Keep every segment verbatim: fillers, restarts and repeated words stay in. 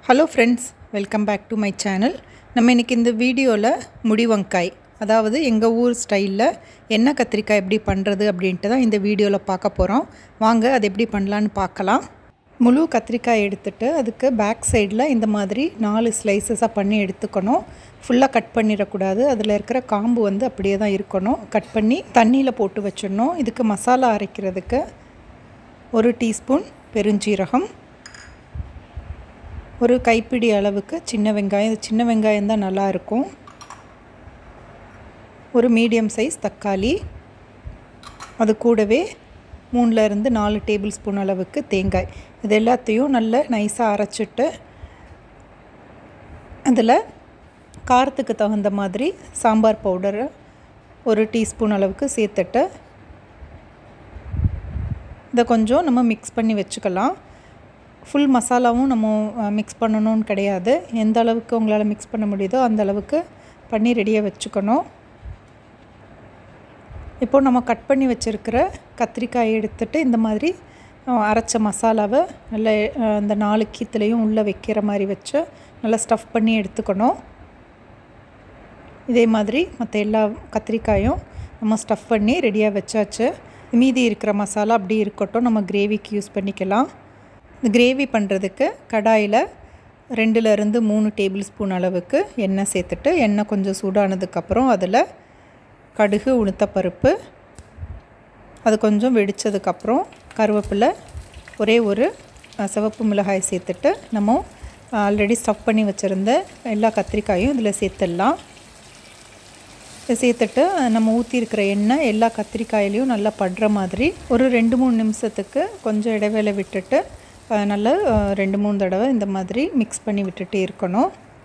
Hello friends, welcome back to my channel. நம்ம இன்னைக்கு இந்த வீடியோல முடி வங்காய் அதாவது எங்க ஊர் ஸ்டைல்ல என்ன கத்திரிக்காய் எப்படி பண்றது அப்படின்ட்டு தான் இந்த வீடியோல பார்க்க போறோம். வாங்க அது எப்படி பண்ணலாம்னு பார்க்கலாம். முழு கத்திரிக்காய் எடுத்துட்டு அதுக்கு பேக் சைடுல இந்த மாதிரி நாலு ஸ்லைசஸா பண்ணி எடுத்துக்கணும். ஃபுல்லா கட் பண்ணிர கூடாது. அதுல இருக்கிற காம்பு வந்து அப்படியே தான் இருக்கணும். கட் பண்ணி தண்ணியில போட்டு வச்சிடணும். இதுக்கு மசாலா அரைக்கிறதுக்கு ஒரு டீஸ்பூன் பெருஞ்சீரகம், ஒரு கைப்பிடி அளவுக்கு சின்ன வெங்காயம், சின்ன வெங்காயம் தான் நல்லா இருக்கும். ஒரு மீடியம் சைஸ் தக்காளி, அது கூடவே மூணுல இருந்து நாலு டேபிள் ஸ்பூன் அளவுக்கு தேங்காய். இது எல்லாத்தையும் நல்லா நைஸா அரைச்சிட்டு அதில் காரத்துக்கு தகுந்த மாதிரி சாம்பார் பவுடர் ஒரு டீஸ்பூன் அளவுக்கு சேர்த்துட்டு இதை கொஞ்சம் நம்ம மிக்ஸ் பண்ணி வச்சுக்கலாம். ஃபுல் மசாலாவும் நம்ம மிக்ஸ் பண்ணணும்னு கிடையாது. எந்த அளவுக்கு உங்களால் மிக்ஸ் பண்ண முடியுதோ அந்த அளவுக்கு பண்ணி ரெடியாக வச்சுக்கணும். இப்போ நம்ம கட் பண்ணி வச்சுருக்கிற கத்திரிக்காயை எடுத்துட்டு இந்த மாதிரி அரைச்ச மசாலாவை நல்லா அந்த நாலு கீத்துலையும் உள்ளே வைக்கிற மாதிரி வச்சு நல்லா ஸ்டஃப் பண்ணி எடுத்துக்கணும். இதே மாதிரி மற்ற எல்லா கத்திரிக்காயும் நம்ம ஸ்டஃப் பண்ணி ரெடியாக வச்சாச்சு. மீதி இருக்கிற மசாலா அப்படி இருக்கட்டும், நம்ம கிரேவிக்கு யூஸ் பண்ணிக்கலாம். இந்த கிரேவி பண்ணுறதுக்கு கடாயில் ரெண்டுலேருந்து மூணு டேபிள் ஸ்பூன் அளவுக்கு எண்ணெய் சேர்த்துட்டு எண்ணெய் கொஞ்சம் சூடானதுக்கப்புறம் அதில் கடுகு, உளுத்தப்பருப்பு, அது கொஞ்சம் வெடித்ததுக்கப்புறம் கருவேப்பிலை, ஒரே ஒரு சிவப்பு மிளகாய் சேர்த்துட்டு நம்ம ஆல்ரெடி ஸ்டஃப் பண்ணி வச்சுருந்த எல்லா கத்திரிக்காயும் இதில் சேர்த்துடலாம். சேர்த்துட்டு நம்ம ஊற்றி இருக்கிற எண்ணெய் எல்லா கத்திரிக்காயிலையும் நல்லா படுற மாதிரி ஒரு ரெண்டு மூணு நிமிஷத்துக்கு கொஞ்சம் இடைவேளை விட்டுட்டு நல்லா ரெண்டு மூணு தடவை இந்த மாதிரி மிக்ஸ் பண்ணி விட்டுட்டே இருக்கணும்.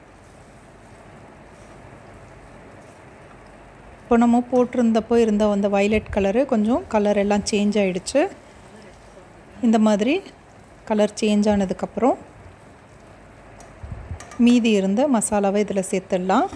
இப்போ நம்ம போட்டிருந்தப்போ இருந்த அந்த வயலட் கலரு கொஞ்சம் கலர் எல்லாம் சேஞ்ச் ஆகிடுச்சு. இந்த மாதிரி கலர் சேஞ்ச் ஆனதுக்கப்புறம் மீதி இருந்த மசாலாவை இதில் சேர்த்துடலாம்.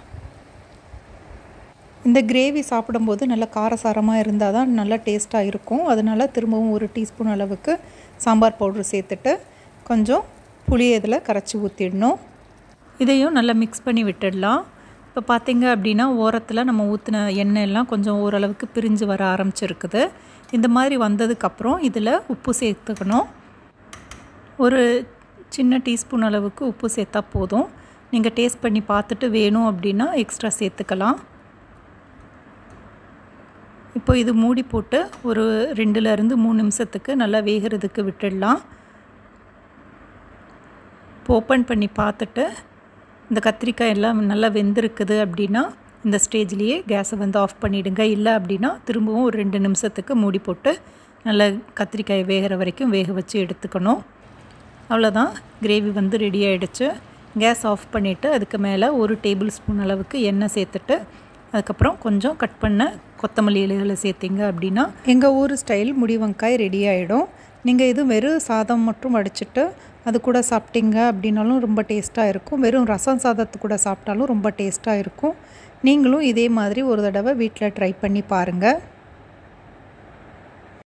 இந்த கிரேவி சாப்பிடும்போது நல்லா காரசாரமாக இருந்தால் தான் நல்லா டேஸ்ட்டாக இருக்கும். அதனால் திரும்பவும் ஒரு டீஸ்பூன் அளவுக்கு சாம்பார் பவுட்ரு சேர்த்துட்டு கொஞ்சம் புளியை இதில் கரைச்சி ஊற்றிடணும். இதையும் நல்லா மிக்ஸ் பண்ணி விட்டுடலாம். இப்போ பார்த்திங்க அப்படின்னா ஓரத்தில் நம்ம ஊற்றின எண்ணெய் எல்லாம் கொஞ்சம் ஓரளவுக்கு பிரிஞ்சு வர ஆரம்பிச்சிருக்குது. இந்த மாதிரி வந்ததுக்கப்புறம் இதில் உப்பு சேர்த்துக்கணும். ஒரு சின்ன டீஸ்பூன் அளவுக்கு உப்பு சேர்த்தா போதும். நீங்கள் டேஸ்ட் பண்ணி பார்த்துட்டு வேணும் அப்படின்னா எக்ஸ்ட்ரா சேர்த்துக்கலாம். இப்போ இது மூடி போட்டு ஒரு ரெண்டுலேருந்து மூணு நிமிஷத்துக்கு நல்லா வேகிறதுக்கு விட்டுடலாம். இப்போ ஓப்பன் பண்ணி பார்த்துட்டு இந்த கத்திரிக்காய் எல்லாம் நல்லா வெந்திருக்குது அப்படின்னா இந்த ஸ்டேஜ்லேயே கேஸை வந்து ஆஃப் பண்ணிவிடுங்க. இல்லை அப்படின்னா திரும்பவும் ஒரு ரெண்டு நிமிஷத்துக்கு மூடி போட்டு நல்லா கத்திரிக்காயை வேகிற வரைக்கும் வேக வச்சு எடுத்துக்கணும். அவ்வளோதான், கிரேவி வந்து ரெடி ஆகிடுச்சு. கேஸ் ஆஃப் பண்ணிவிட்டு அதுக்கு மேலே ஒரு டேபிள் ஸ்பூன் அளவுக்கு எண்ணெய் சேர்த்துட்டு அதுக்கப்புறம் கொஞ்சம் கட் பண்ண கொத்தமல்லி இலைகளை சேர்த்திங்க அப்படின்னா எங்கள் ஊர் ஸ்டைல் முடி வங்காய் ரெடி ஆகிடும். நீங்கள் இது வெறும் சாதம் மட்டும் வடிச்சிட்டு அது கூட சாப்பிட்டீங்க அப்படின்னாலும் ரொம்ப டேஸ்ட்டாக இருக்கும். வெறும் ரசம் சாதத்து கூட சாப்பிட்டாலும் ரொம்ப டேஸ்ட்டாக இருக்கும். நீங்களும் இதே மாதிரி ஒரு தடவை வீட்டில் ட்ரை பண்ணி பாருங்கள்.